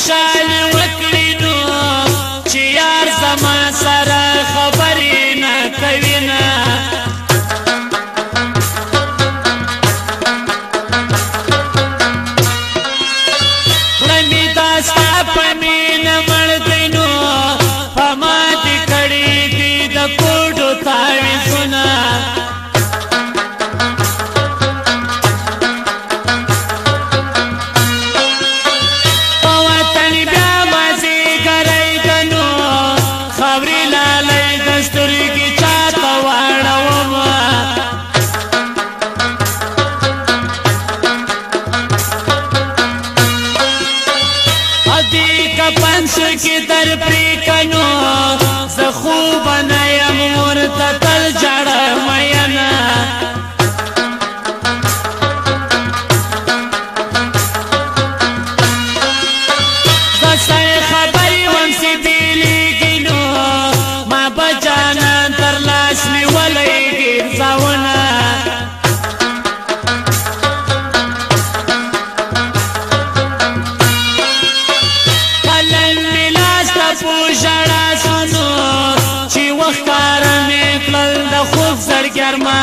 خوشحالي وکړي نو چې یار زما سره خبرې نه کوي نه خړه مې دا ستا په مینه مړ دی نو په ما دې کړي دي د کوډو تعویضونه پنس کی در پریکنو زه خوب نه یم ورته تل جړه مینا زه سړی خبرې وم چې بیلیږي نو ما به جانان تر لاس نیولی ګرځونه ژړا سنو چې وختاره مې کړل د خوب زړګرما